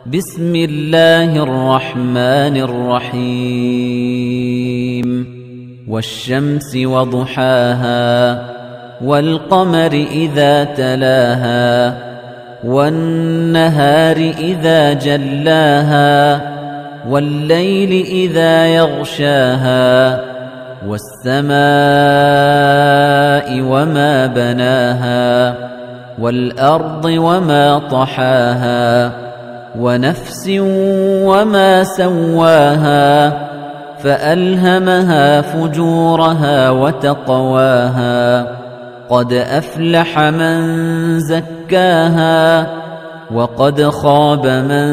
بسم الله الرحمن الرحيم والشمس وضحاها والقمر إذا تلاها والنهار إذا جلاها والليل إذا يغشاها والسماء وما بناها والأرض وما طحاها ونفس وما سواها فألهمها فجورها وتقواها قد أفلح من زكاها وقد خاب من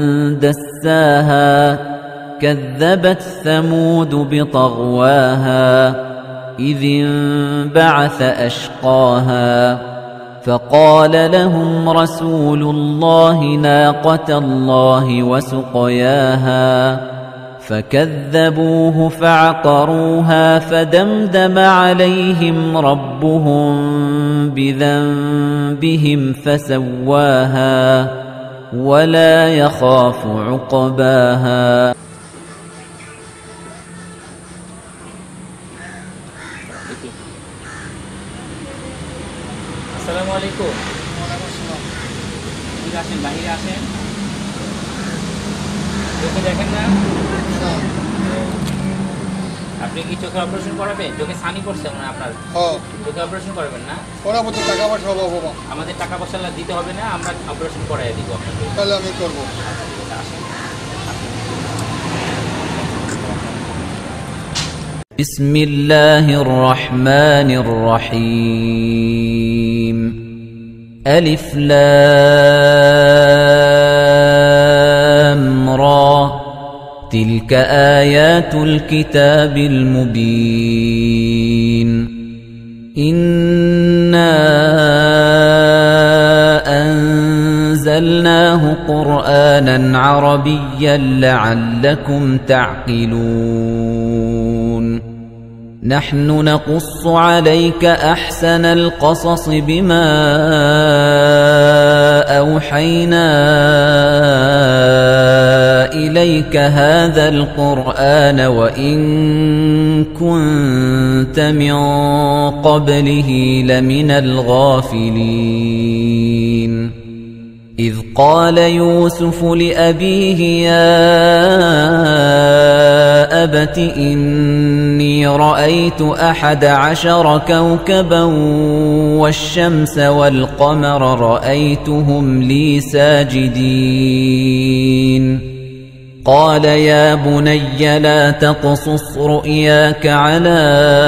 دساها كذبت ثمود بطغواها إذ انبعث أشقاها فقال لهم رسول الله ناقة الله وسقياها فكذبوه فعقروها فدمدم عليهم ربهم بذنبهم فسواها ولا يخاف عقباها. আসসালামু আলাইকুম। ঠিক আছেন, বাহিরে আসেন। চোখে দেখেন না? আপনি কি চোখে অপারেশন করাবেন? চোখে ছানি পড়ছে মনে হয় আপনার? চোখে অপারেশন করবেন না? করাবো তো, টাকা পয়সা হবে বাবা। আমাদের টাকা পয়সা দিতে হবে না, আমরা অপারেশন করাই দিব আপনাকে। তাহলে আমি করবো। بسم الله الرحمن الرحيم ألف لام را تلك آيات الكتاب المبين إنا أنزلناه قرآنا عربيا لعلكم تعقلون نحن نقص عليك أحسن القصص بما أوحينا إليك هذا القرآن وإن كنت من قبله لمن الغافلين إذ قال يوسف لأبيه يا أبت إني رأيت 11 كوكبا والشمس والقمر رأيتهم لي ساجدين قال يا بني لا تقصص رؤياك على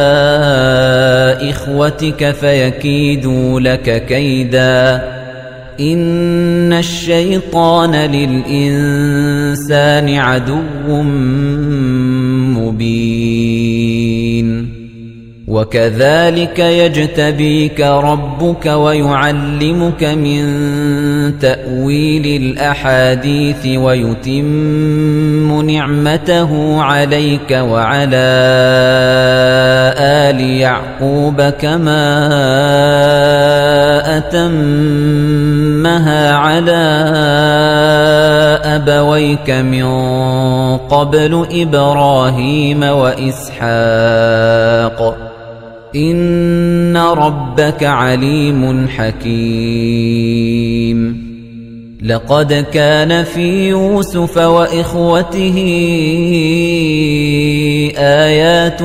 إخوتك فيكيدوا لك كيدا إن الشيطان للإنسان عدو مبين وكذلك يجتبيك ربك ويعلمك من تأويل الأحاديث ويتم نعمته عليك وعلى آل يعقوب كما أتمها على أبويك من قبل إبراهيم وإسحاق إن ربك عليم حكيم لقد كان في يوسف وإخوته آيات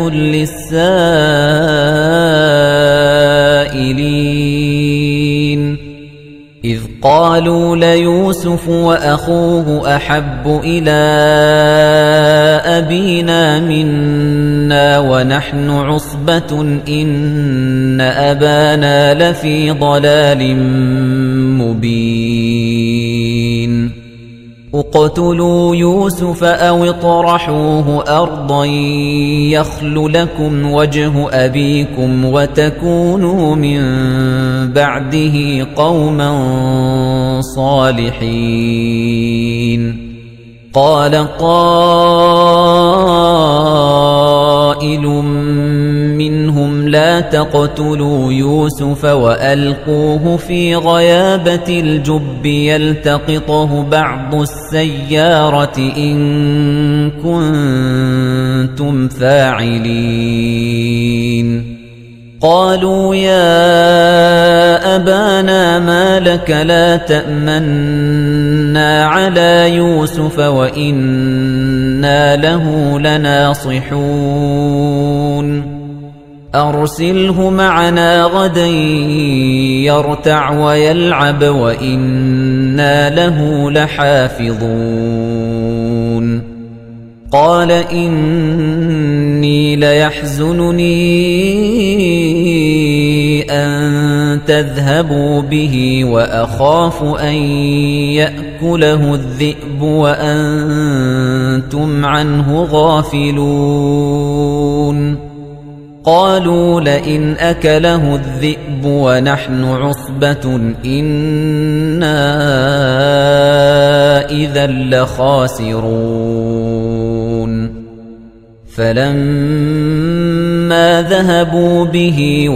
للسائلين إذ قالوا ليوسف وأخوه أحب إلى أبينا منا ونحن عصبة إن أبانا لفي ضلال مبين اقتلوا يوسف أو اطرحوه أرضا يخل لكم وجه أبيكم وتكونوا من بعده قوما صالحين قال قائل منهم لا تقتلوا يوسف وألقوه في غيابة الجب يلتقطه بعض السيارة إن كنتم فاعلين قالوا يا أبانا ما لك لا تأمنا على يوسف وإنا له لناصحون أرسله معنا غدا يرتع ويلعب وإنا له لحافظون قال إني ليحزنني أن تذهبوا به وأخاف أن يأكله الذئب وأنتم عنه غافلون قالوا لئن أكله الذئب ونحن عصبة إنا إذا لخاسرون فلما ذهبوا به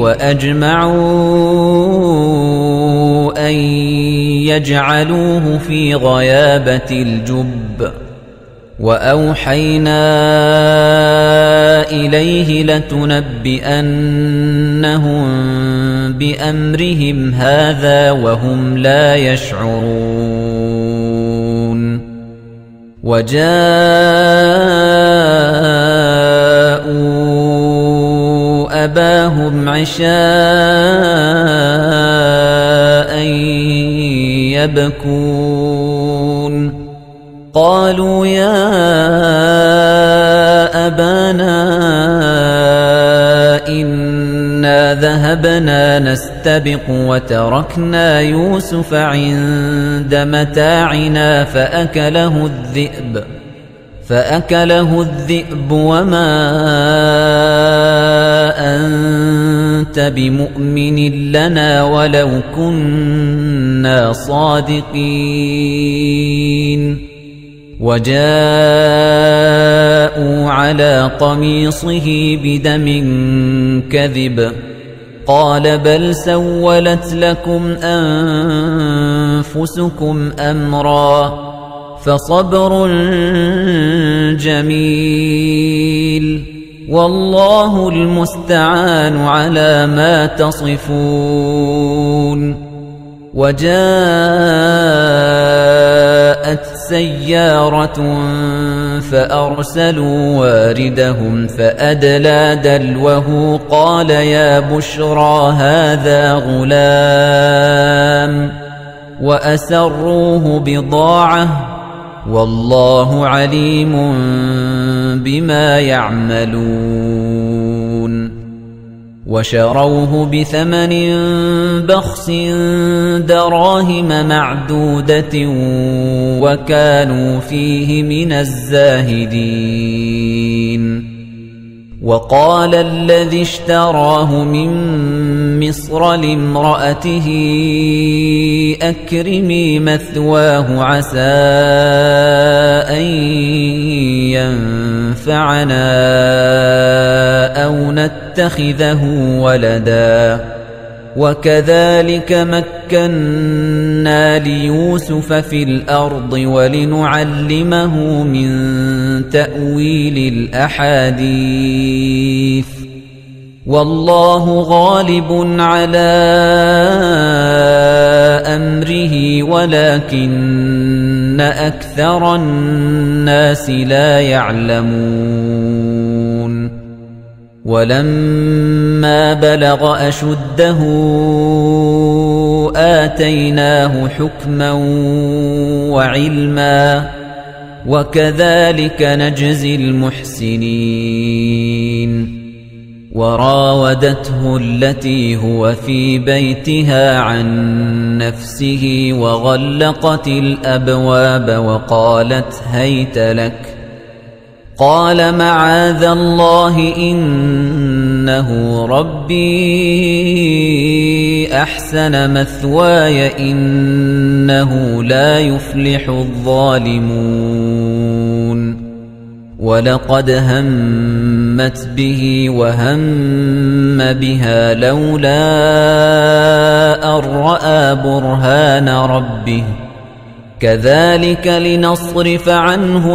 وأجمعوا أن يجعلوه في غيابة الجب وأوحينا إليه لتنبئنهم بأمرهم هذا وهم لا يشعرون وجاءوا أباهم عشاء يبكون قالوا يا أبانا إنا ذهبنا نستبق وتركنا يوسف عند متاعنا فأكله الذئب وما أنت بمؤمن لنا ولو كنا صادقين وجاءوا على قميصه بدم كذب قال بل سولت لكم أنفسكم أمرا فصبر جميل والله المستعان على ما تصفون وجاءت سيارة فأرسلوا واردهم فأدلى دلوه قال يا بشرى هذا غلام وأسروه بضاعة والله عليم بما يعملون وشروه بثمن بخس دراهم معدودة وكانوا فيه من الزاهدين وقال الذي اشتراه من مصر لامرأته أكرمي مثواه عسى أن ينفعنا أو نتخذه ولدا وكذلك مكنا ليوسف في الأرض ولنعلمه من تأويل الأحاديث والله غالب على أمره ولكن أكثر الناس لا يعلمون ولما بلغ أشده آتيناه حكما وعلما وكذلك نجزي المحسنين وراودته التي هو في بيتها عن نفسه وغلقت الأبواب وقالت هيت لك قال معاذ الله إنه ربي أحسن مثواي إنه لا يفلح الظالمون ولقد همت به وهم بها لولا أن رأى برهان ربه كذلك لنصرف عنه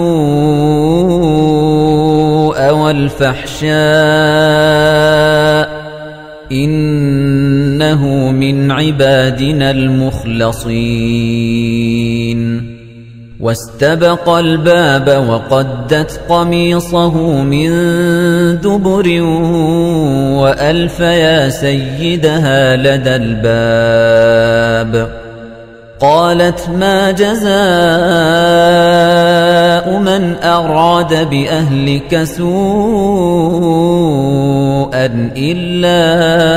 السوء والفحشاء إنه من عبادنا المخلصين واستبق الباب وقدت قميصه من دبر وألف يا سيدها لدى الباب قالت ما جزاء من أراد بأهلك سوءا إلا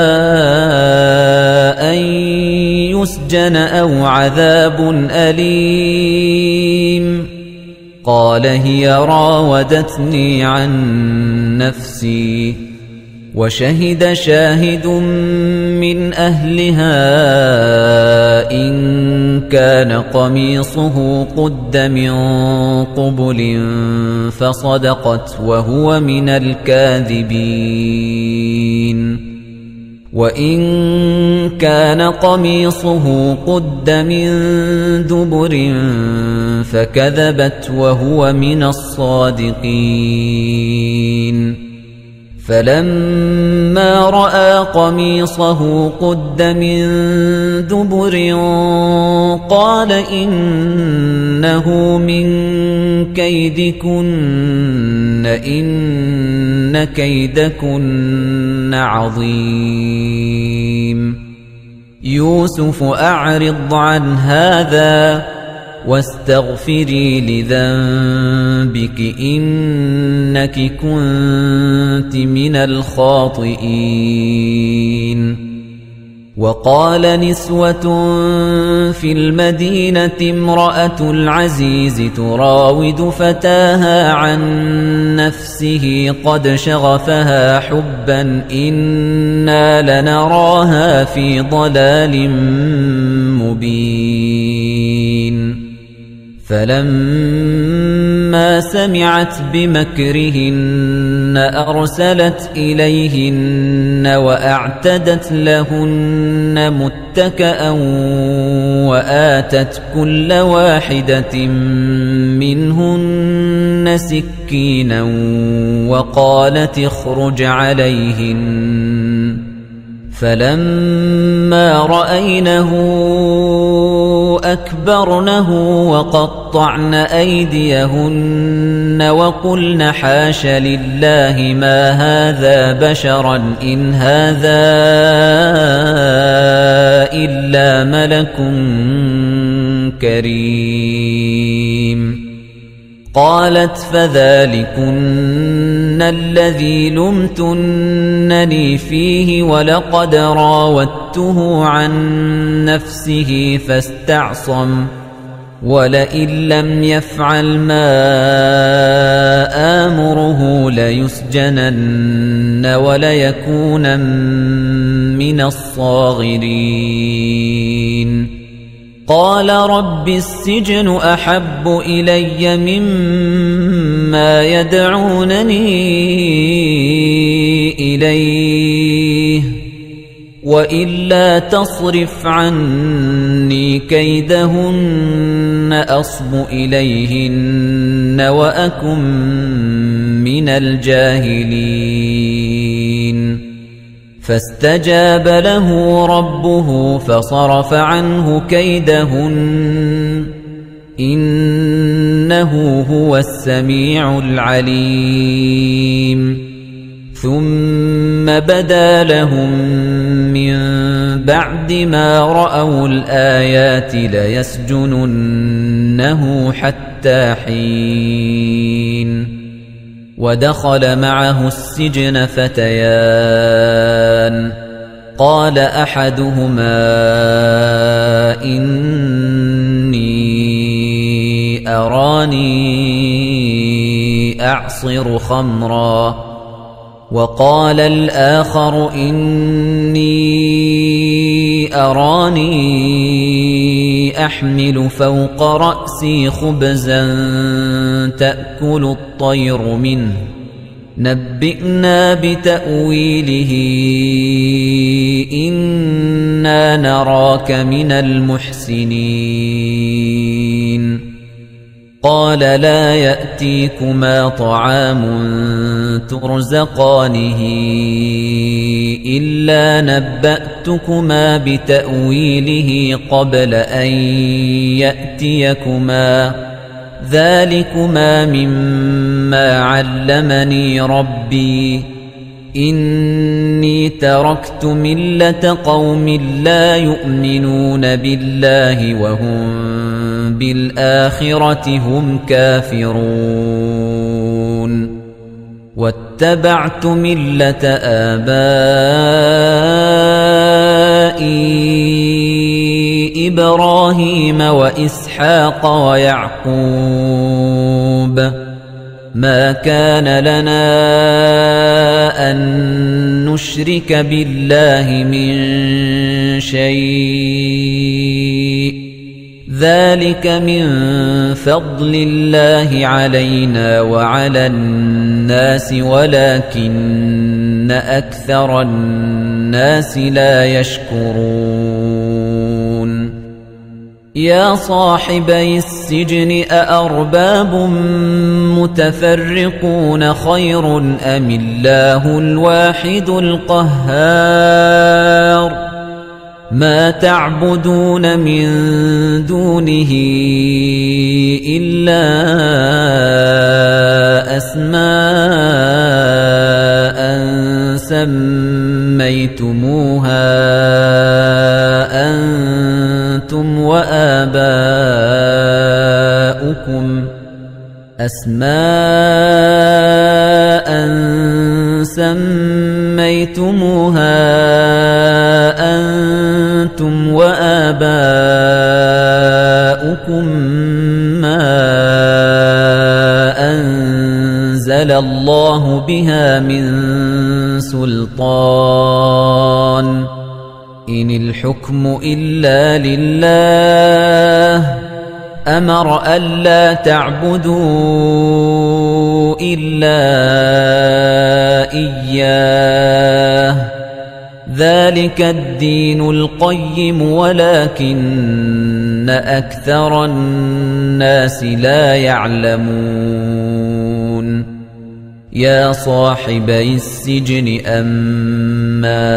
أن يسجن أو عذاب أليم قال هي راودتني عن نفسي وشهد شاهد من أهلها إن كان قميصه قد من قبل فصدقت وهو من الكاذبين وإن كان قميصه قد من دبر فكذبت وهو من الصادقين فلما رأى قميصه قد من دبر قال إنه من كيدكن إن كيدكن عظيم يوسف أعرض عن هذا واستغفري لذنبك إنك كنت من الخاطئين وقال نسوة في المدينة امرأة العزيز تراود فتاها عن نفسه قد شغفها حبا إنا لنراها في ضلال مبين فلما سمعت بمكرهن أرسلت إليهن وأعتدت لهن متكأ وآتت كل واحدة منهن سكينا وقالت اخرج عليهن فلما رأينه أكبرنه وقطعن أيديهن وقلن حاش لله ما هذا بشرا إن هذا إلا ملك كريم قالت فذلكن الذي لمتنني فيه ولقد راودته عن نفسه فاستعصم ولئن لم يفعل ما آمره ليسجنن وليكونن من الصاغرين قال رب السجن أحب إلي مما يدعونني إليه وإلا تصرف عني كيدهن أصب إليهن وأكن من الجاهلين فاستجاب له ربه فصرف عنه كيدهن إنه هو السميع العليم ثم بدا لهم من بعد ما رأوا الآيات ليسجننه حتى حين ودخل معه السجن فتيان قال أحدهما إني أراني أعصر خمرا وقال الآخر إني أراني أحمل فوق رأسي خبزا تأكل الطير منه نبئنا بتأويله إنا نراك من المحسنين قال لا يأتيكما طعام ترزقانه إلا نبأتكما بتأويله قبل أن يأتيكما ذلكما مما علمني ربي إني تركت ملة قوم لا يؤمنون بالله وهم بالآخرة هم كافرون واتبعت ملة آبائي إبراهيم وإسحاق ويعقوب ما كان لنا أن نشرك بالله من شيء ذلك من فضل الله علينا وعلى الناس ولكن أكثر الناس لا يشكرون يا صاحبي السجن أأرباب متفرقون خير أم الله الواحد القهار ما تعبدون من دونه إلا أسماء سميتموها أنتم وآباؤكم ما أنزل الله بها من سلطان إن الحكم إلا لله أمر ألا تعبدوا إلا إياه ذلك الدين القيم ولكن أكثر الناس لا يعلمون يا صاحبي السجن أما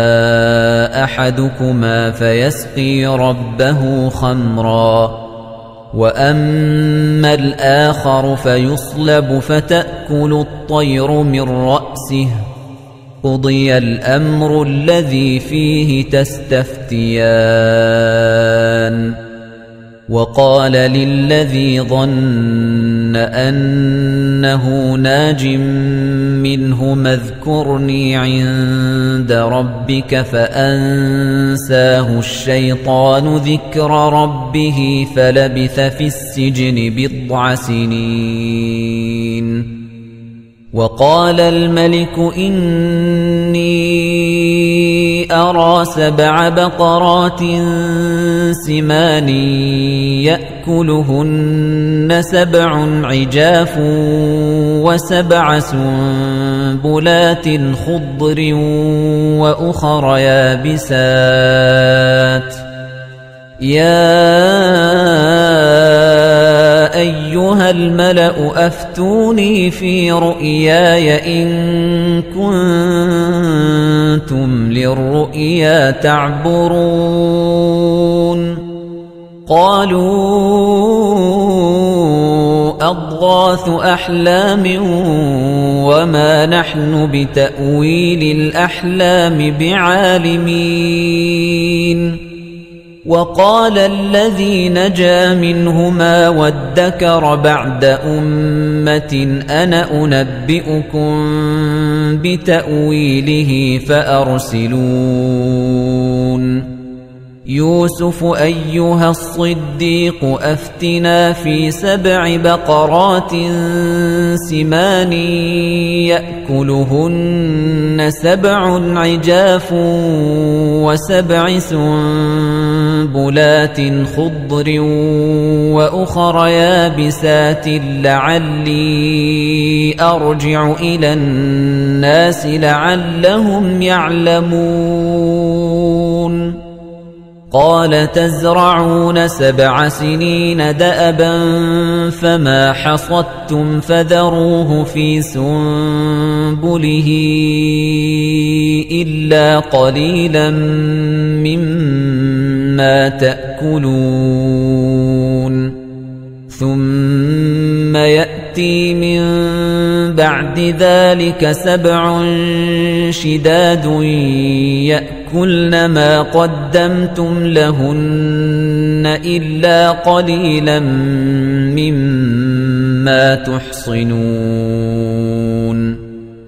أحدكما فيسقي ربه خمرا وأما الآخر فيصلب فتأكل الطير من رأسه قضي الأمر الذي فيه تستفتيان وقال للذي ظن أنه ناج منهما اذكرني عند ربك فأنساه الشيطان ذكر ربه فلبث في السجن بضع سنين وقال الملك إني أرى 7 بقرات سمان يأكلهن 7 عجاف و7 سنبلات خضر وأخر يابسات يا أيها الملأ أفتوني في رؤياي إن كنتم للرؤيا تعبرون قالوا أضغاث أحلام وما نحن بتأويل الأحلام بعالمين وقال الذي نجا منهما وادكر بعد أمة أنا أنبئكم بتأويله فأرسلون يوسف أيها الصديق أفتنا في 7 بقرات سمان يأكلهن 7 عجاف و7 سنبلات خضر وأخر يابسات لعلي أرجع إلى الناس لعلهم يعلمون قال تزرعون 7 سنين دأبا فما حصدتم فذروه في سنبله إلا قليلا مما تأكلون ثم يأتي من بعد ذلك 7 شداد يأكلن ما قدمتم لهن إلا قليلا مما تحصنون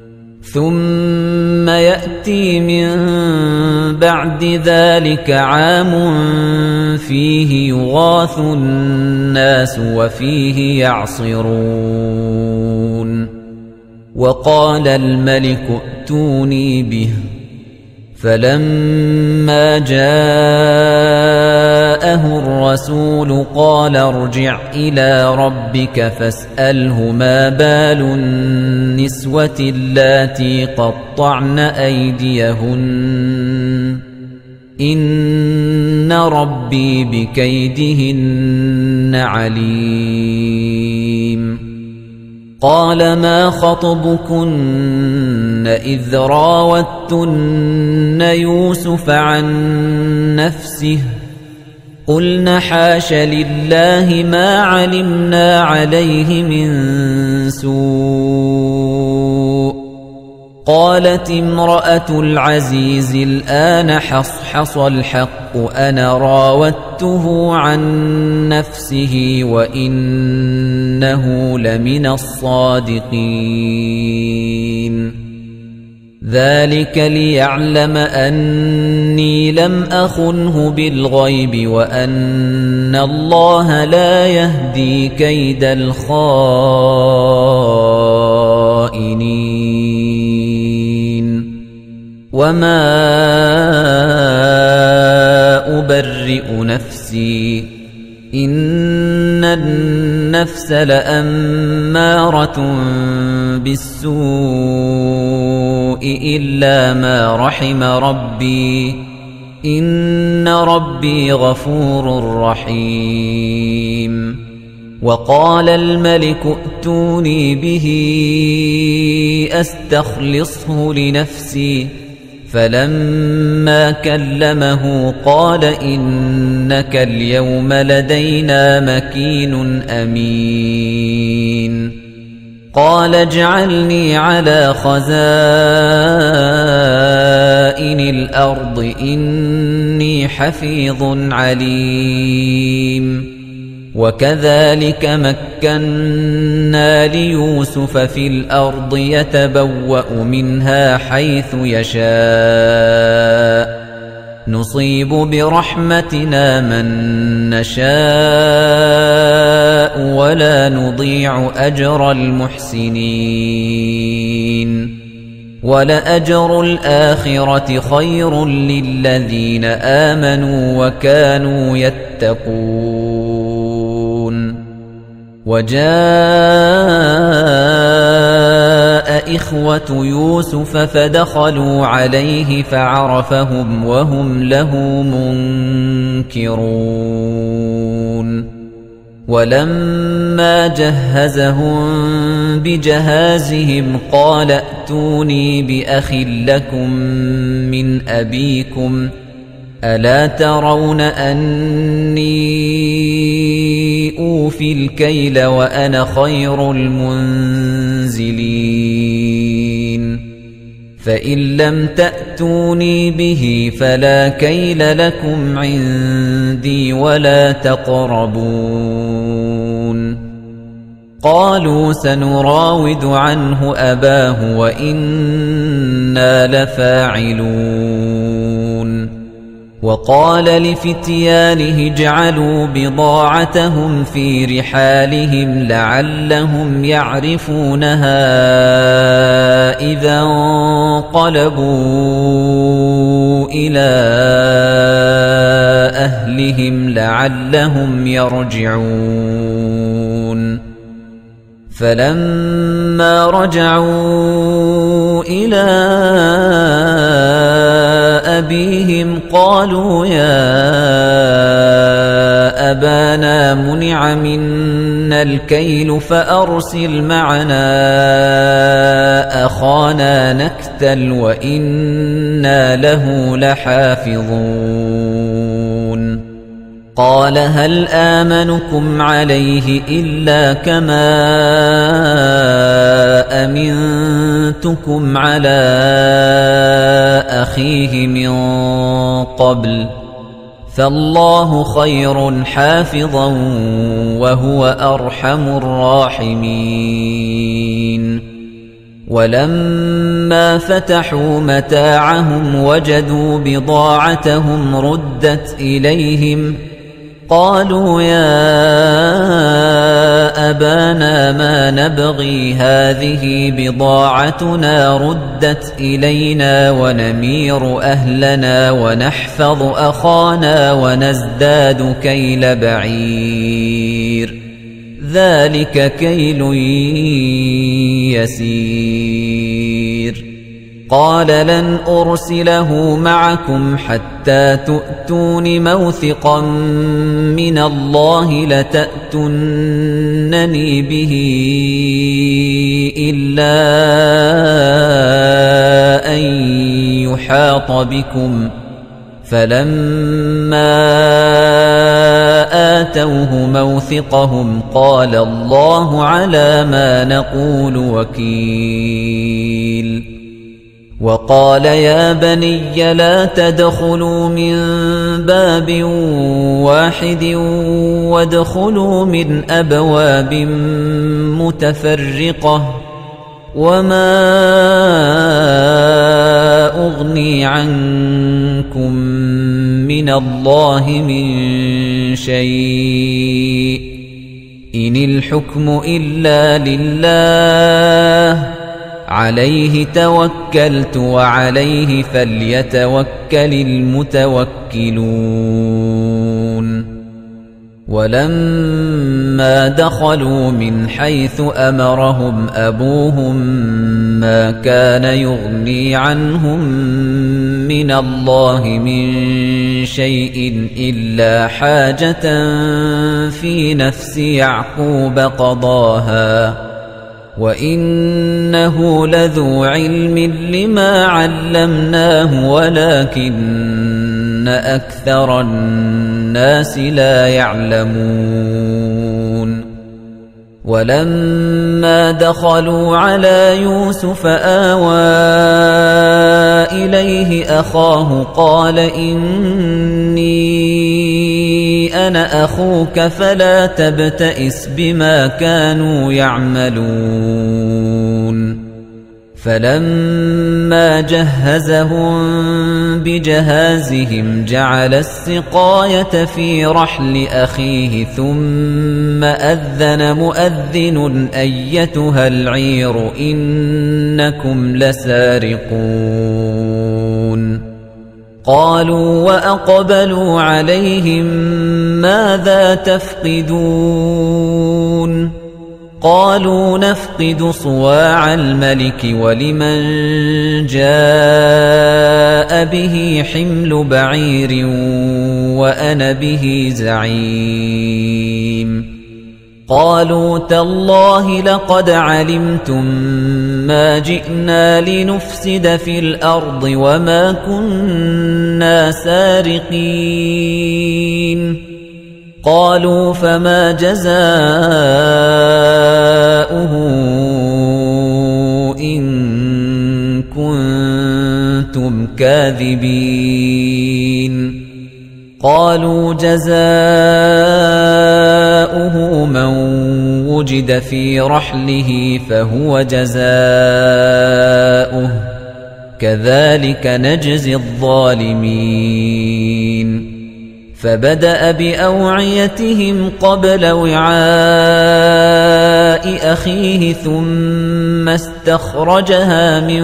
ثم يأتي من بعد ذلك عام فيه يغاث الناس وفيه يعصرون وقال الملك ائتوني به فلما جاءه الرسول قال ارجع إلى ربك فاسأله ما بال النسوة اللاتي قطعن أيديهن إن ربي بكيدهن عليم قال ما خطبكن إذ راوتن يوسف عن نفسه قلن حاش لله ما علمنا عليه من سوء قالت امرأة العزيز الآن حصحص الحق أنا راودته عن نفسه وإنه لمن الصادقين ذلك ليعلم أني لم أخنه بالغيب وأن الله لا يهدي كيد الخائنين وما أبرئ نفسي إن النفس لأمارة بالسوء إلا ما رحم ربي إن ربي غفور رحيم وقال الملك ائتوني به أستخلصه لنفسي فلما كلمه قال إنك اليوم لدينا مكين أمين قال اجعلني على خزائن الأرض إني حفيظ عليم وكذلك مكنا ليوسف في الأرض يتبوأ منها حيث يشاء نصيب برحمتنا من نشاء ولا نضيع أجر المحسنين ولأجر الآخرة خير للذين آمنوا وكانوا يتقون وجاء إخوة يوسف فدخلوا عليه فعرفهم وهم له منكرون ولما جهزهم بجهازهم قال ائتوني بأخ لكم من أبيكم ألا ترون أني أوفي الكيل وأنا خير المنزلين فإن لم تأتوني به فلا كيل لكم عندي ولا تقربون قالوا سنراود عنه أباه وإنا لفاعلون وقال لفتيانه اجعلوا بضاعتهم في رحالهم لعلهم يعرفونها إذا انقلبوا إلى أهلهم لعلهم يرجعون فلما رجعوا إلى أبيهم قالوا يا أبانا منع منا الكيل فأرسل معنا أخانا نكتل وإنا له لحافظون قال هل آمنكم عليه إلا كما أمنتكم على أخيه من قبل فالله خير حافظا وهو أرحم الراحمين ولما فتحوا متاعهم وجدوا بضاعتهم ردت إليهم قالوا يا أبانا ما نبغي هذه بضاعتنا ردت إلينا ونمير أهلنا ونحفظ أخانا ونزداد كيل بعير ذلك كيل يسير قال لن أرسله معكم حتى تؤتون موثقا من الله لتأتونني به إلا أن يحاط بكم فلما آتوه موثقهم قال الله على ما نقول وكيل وقال يا بني لا تدخلوا من باب واحد وادخلوا من أبواب متفرقة وما أغني عنكم من الله من شيء إن الحكم إلا لله عليه توكلت وعليه فليتوكل المتوكلون ولما دخلوا من حيث أمرهم أبوهم ما كان يغني عنهم من الله من شيء إلا حاجة في نفس يعقوب قضاها وإنه لذو علم لما علمناه ولكن أكثر الناس لا يعلمون ولما دخلوا على يوسف آوى إليه أخاه قال إني أنا أخوك فلا تبتئس بما كانوا يعملون فلما جهزهم بجهازهم جعل السقاية في رحل أخيه ثم أذن مؤذن أيتها العير إنكم لسارقون قالوا وأقبلوا عليهم ماذا تفقدون قالوا نفقد صواع الملك ولمن جاء به حمل بعير وأنا به زعيم قالوا تالله لقد علمتم ما جئنا لنفسد في الأرض وما كنا سارقين قالوا فما جزاؤه إن كنتم كاذبين قالوا جزاؤه من وجد في رحله فهو جزاؤه كذلك نجزي الظالمين فبدأ بأوعيتهم قبل وعاء أخيه ثم استخرجها من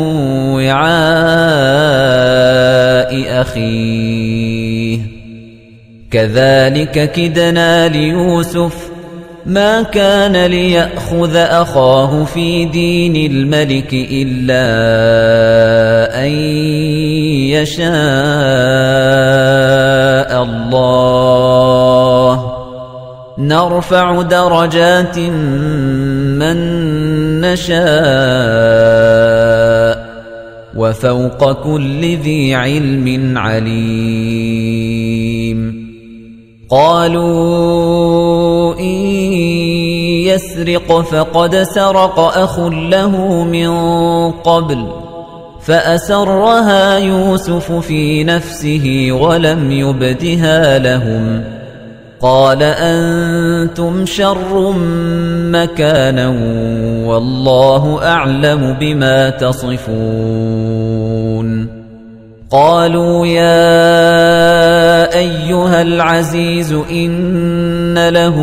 وعاء أخيه كذلك كدنا ليوسف ما كان ليأخذ أخاه في دين الملك إلا أن يشاء الله نرفع درجات من نشاء وفوق كل ذي علم عليم قالوا إن يسرق فقد سرق أخ له من قبل فأسرها يوسف في نفسه ولم يبدها لهم قال أنتم شر مكانا والله أعلم بما تصفون قالوا يا أيها العزيز إن له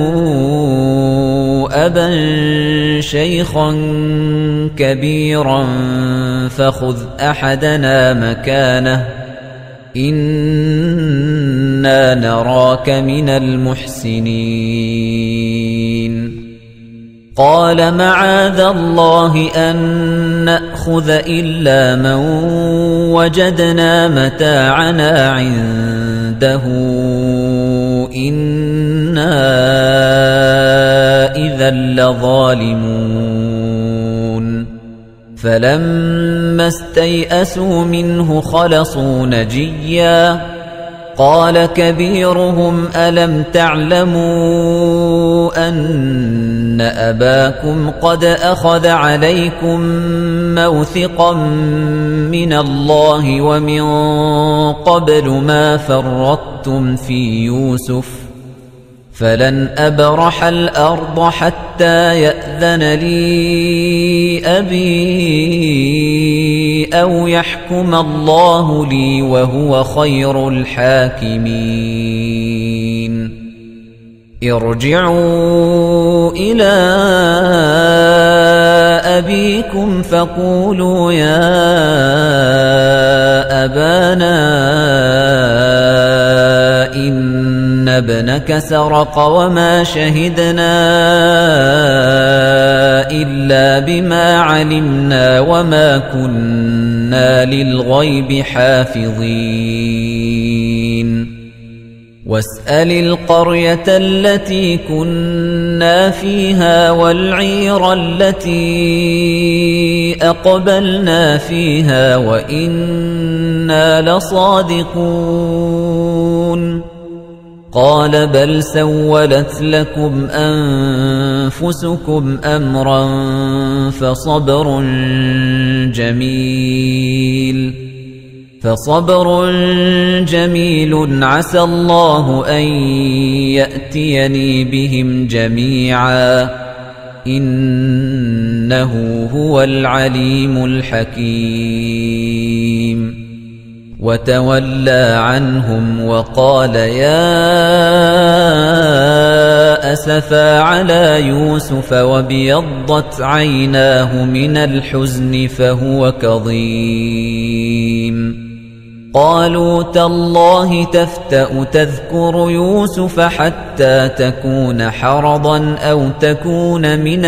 أبا شيخا كبيرا فخذ أحدنا مكانه إنا نراك من المحسنين قال معاذ الله أن نأخذ إلا من وجدنا متاعنا عنده إنا إذا لظالمون فلما استيئسوا منه خلصوا نجيا قال كبيرهم ألم تعلموا أن أباكم قد أخذ عليكم موثقا من الله ومن قبل ما فرطتم في يوسف فلن أبرح الأرض حتى يأذن لي أبي أو يحكم الله لي وهو خير الحاكمين ارجعوا إلى أبيكم فقولوا يا أبانا إن ابنك سرق وما شهدنا إلا بما علمنا وما كنا للغيب حافظين واسأل القرية التي كنا فيها والعير التي أقبلنا فيها وإنا لصادقون قال بل سولت لكم أنفسكم أمرا فصبر جميل عسى الله أن يأتيني بهم جميعا إنه هو العليم الحكيم وتولى عنهم وقال يا أسفا على يوسف وابيضت عيناه من الحزن فهو كظيم قالوا تالله تفتأ تذكر يوسف حتى تكون حرضا أو تكون من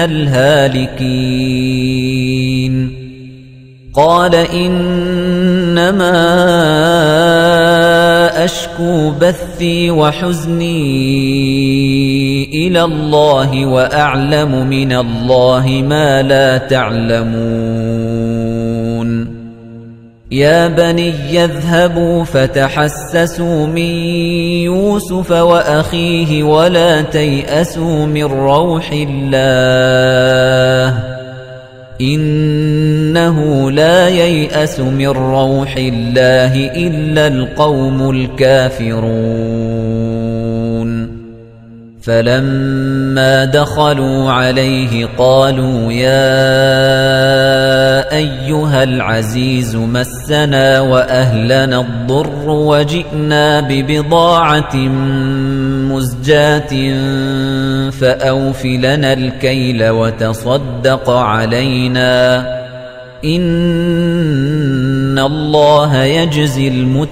الهالكين قال إنما أشكو بثي وحزني إلى الله وأعلم من الله ما لا تعلمون يا بني اذهبوا فتحسسوا من يوسف وأخيه ولا تيأسوا من روح الله إنه لا ييأس من روح الله إلا القوم الكافرون فلما دخلوا عليه قالوا يا أيها العزيز مسنا وأهلنا الضر وجئنا ببضاعة مزجاة فأوف لنا الكيل وتصدق علينا إن الله يجزي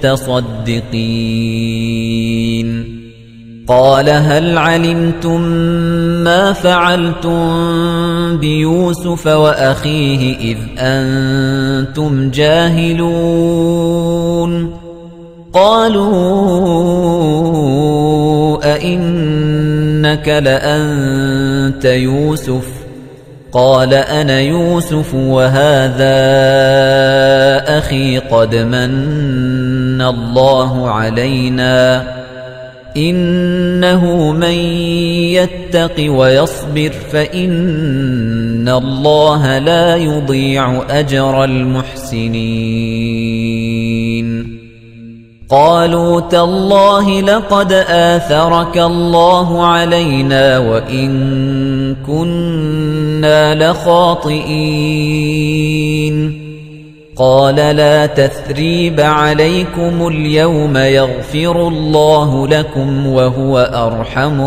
المتصدقين قال هل علمتم ما فعلتم بيوسف وأخيه إذ أنتم جاهلون قالوا أئنك لأنت يوسف قال أنا يوسف وهذا أخي قد من الله علينا إنه من يتق ويصبر فإن الله لا يضيع أجر المحسنين قالوا تالله لقد آثرك الله علينا وإن كنا لخاطئين قال لا تثريب عليكم اليوم يغفر الله لكم وهو أرحم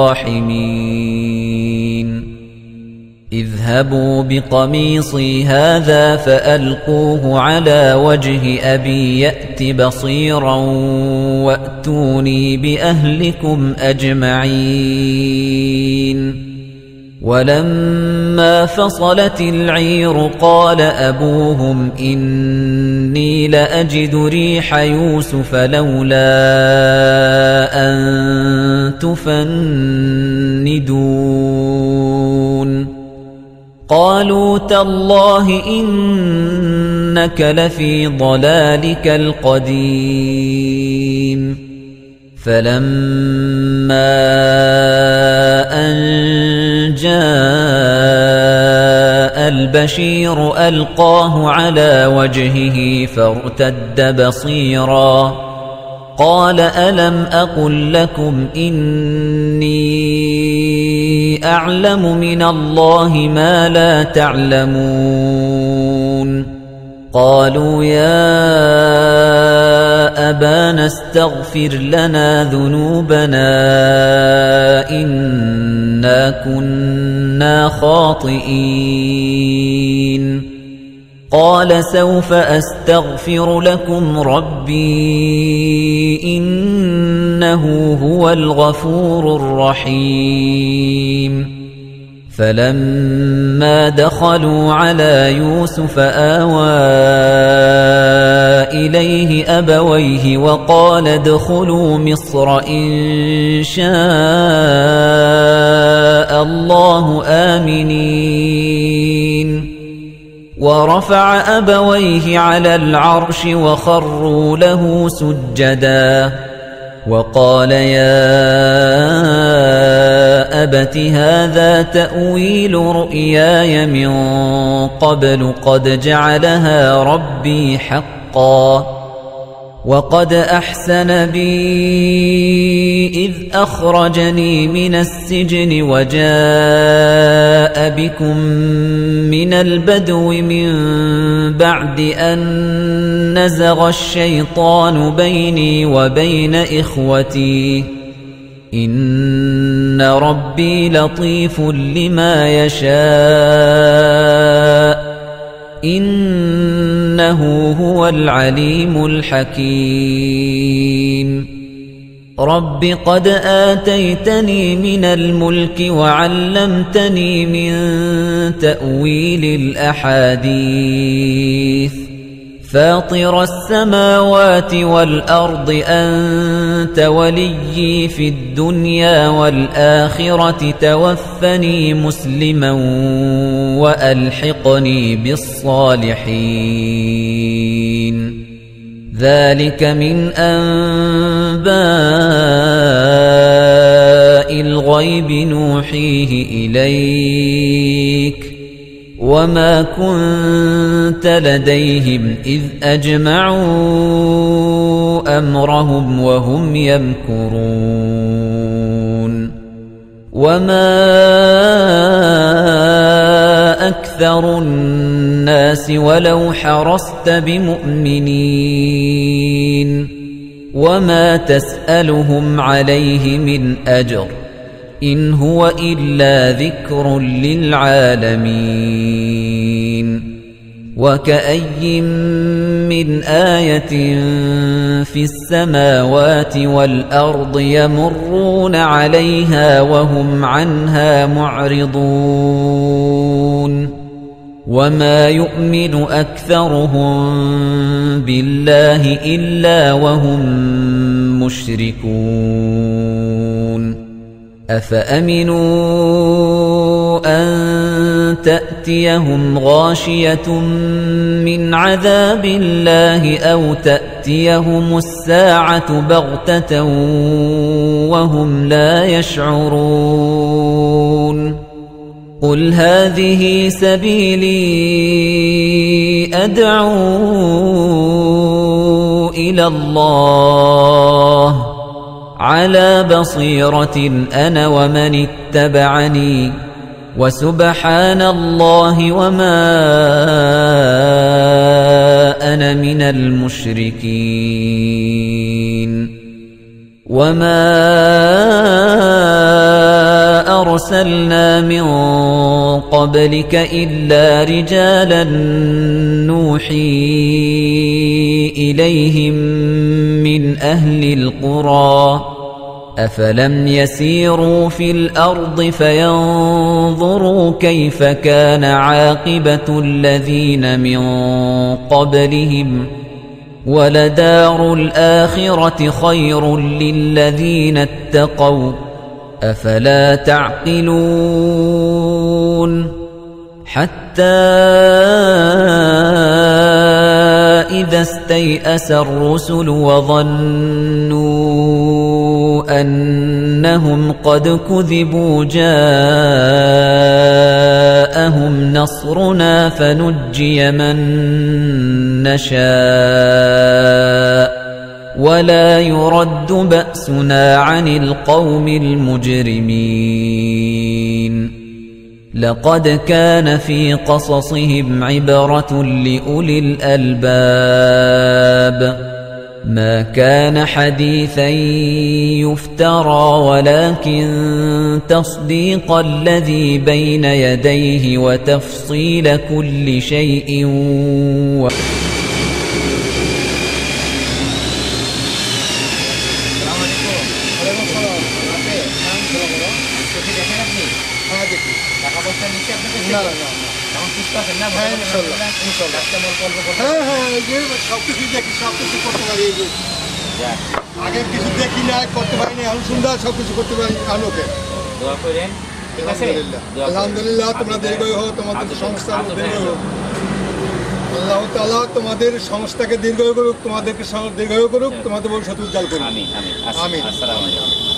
الراحمين اذهبوا بقميصي هذا فألقوه على وجه أبي يأت بصيرا وأتوني بأهلكم أجمعين ولما فصلت العير قال أبوهم إني لأجد ريح يوسف لولا أن تفندون قالوا تالله إنك لفي ضلالك القديم فلما أن جاء البشير ألقاه على وجهه فارتد بصيرا قال ألم أقل لكم إني أعلم من الله ما لا تعلمون قالوا يا أبانا استغفر لنا ذنوبنا إنا كنا خاطئين قال سوف أستغفر لكم ربي إنه هو الغفور الرحيم فلما دخلوا على يوسف آوى إليه أبويه وقال ادخلوا مصر إن شاء الله آمنين ورفع أبويه على العرش وخروا له سجدا وقال يا أبت هذا تأويل رؤياي من قبل قد جعلها ربي حقا وقد أحسن بي إذ أخرجني من السجن وجاء بكم من البدو من بعد أن نزغ الشيطان بيني وبين إخوتي إن ربي لطيف لما يشاء إنه هو العليم الحكيم رب قد آتيتني من الملك وعلمتني من تأويل الأحاديث فاطر السماوات والأرض أنت وليي في الدنيا والآخرة توفني مسلما وألحقني بالصالحين ذلك من أنباء الغيب نوحيه إليك وما كنت لديهم إذ أجمعوا أمرهم وهم يمكرون وما أكثر الناس ولو حرصت بمؤمنين وما تسألهم عليه من أجر إن هو إلا ذكر للعالمين وكأي من آية في السماوات والأرض يمرون عليها وهم عنها معرضون وما يؤمن أكثرهم بالله إلا وهم مشركون أفأمنوا أن تأتيهم غاشية من عذاب الله أو تأتيهم الساعة بغتة وهم لا يشعرون قل هذه سبيلي أدعو إلى الله على بصيرة أنا ومن اتبعني وسبحان الله وما أنا من المشركين وما أرسلنا من قبلك إلا رجالا نوحي إليهم من أهل القرى أفلم يسيروا في الأرض فينظروا كيف كان عاقبة الذين من قبلهم ولدار الآخرة خير للذين اتقوا أفلا تعقلون حتى إذا استيأس الرسل وظنوا أنهم قد كذبوا جاءهم نصرنا فنجي من نشاء ولا يرد بأسنا عن القوم المجرمين لقد كان في قصصهم عبرة لأولي الألباب ما كان حديثا يفترى ولكن تصديق الذي بين يديه وتفصيل كل شيء সবকিছু দেখি সবকিছু করতে পারি আগে কিছু দেখি না করতে পারি না এখন সুন্দর সবকিছু করতে পারি আলোকে আলহামদুলিল্লাহ তোমরা দীর্ঘই হোক তোমাদের সংস্থা দীর্ঘ হোক আল্লাহ তাআলা তোমাদের সংস্থাকে দীর্ঘ করুক তোমাদেরকে দীর্ঘ করুক তোমাদের ভবিষ্যৎ উজ্জ্বল করুক আমিন আমিন।